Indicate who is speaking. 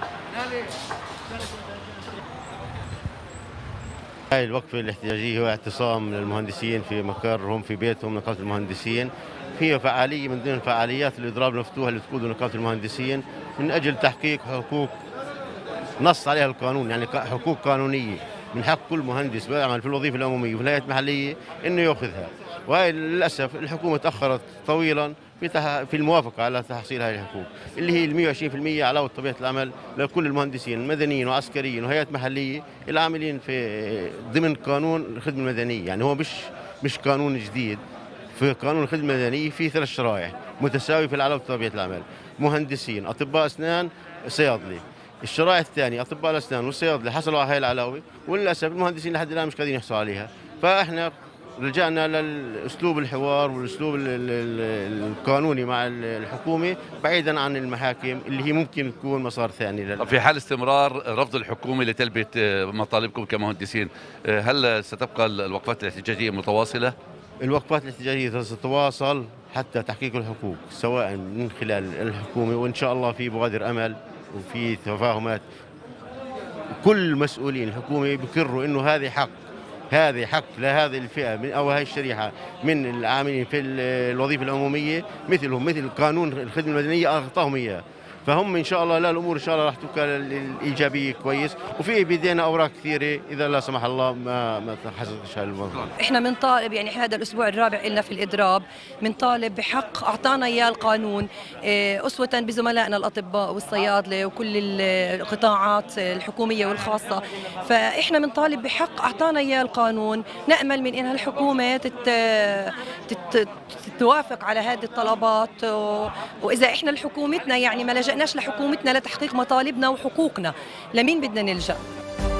Speaker 1: هاي الوقفة الاحتجاجية هو اعتصام للمهندسين في مقرهم في بيتهم نقابة المهندسين. هي فعالية من ضمن فعاليات الإضراب المفتوح اللي تقوده نقابة المهندسين من أجل تحقيق حقوق نص عليها القانون، يعني حقوق قانونية من حق كل مهندس بيعمل في الوظيفة العمومية وفي الهيئة المحلية إنه يأخذها. وهي للأسف الحكومة تأخرت طويلا في الموافقة على تحصيل هذه الحقوق اللي هي ال 120% علاوة طبيعة العمل لكل المهندسين المدنيين وعسكريين وهيئات محلية العاملين في ضمن قانون الخدمة المدنية. يعني هو مش قانون جديد. في قانون الخدمة المدنية في 3 شرائح متساوية في العلاوة طبيعة العمل: مهندسين، أطباء أسنان، صيادلة. الشرائح الثانية أطباء الأسنان والصيادلة حصلوا على هاي العلاوة، وللأسف المهندسين لحد الآن مش قادرين يحصلوا عليها. فإحنا رجعنا للأسلوب الحوار والأسلوب القانوني مع الحكومة بعيدا عن المحاكم اللي هي ممكن تكون مسار ثاني.
Speaker 2: في حال استمرار رفض الحكومة لتلبية مطالبكم كمهندسين، هل ستبقى الوقفات الاحتجاجية متواصلة؟
Speaker 1: الوقفات الاحتجاجية ستتواصل حتى تحقيق الحقوق سواء من خلال الحكومة، وإن شاء الله في بوادر أمل وفي تفاهمات. كل المسؤولين الحكومة بيقروا إنه هذه حق لهذه الفئة أو هذه الشريحة من العاملين في الوظيفة العمومية مثل قانون الخدمة المدنية أعطاهم إياه. فهم إن شاء الله لا الأمور إن شاء الله راح تبقى الإيجابية كويس، وفي بيدينا أوراق كثيرة إذا لا سمح الله ما حصلتش هذا الموضوع.
Speaker 3: إحنا بنطالب، يعني هذا الأسبوع الرابع لنا في الإضراب، بنطالب بحق أعطانا إياه القانون أسوة بزملائنا الأطباء والصيادلة وكل القطاعات الحكومية والخاصة. فإحنا بنطالب بحق أعطانا إياه القانون. نأمل من إنها الحكومة تتوافق على هذه الطلبات، وإذا إحنا لحكومتنا يعني ما لجأناش لحكومتنا لتحقيق مطالبنا وحقوقنا، لمين بدنا نلجأ؟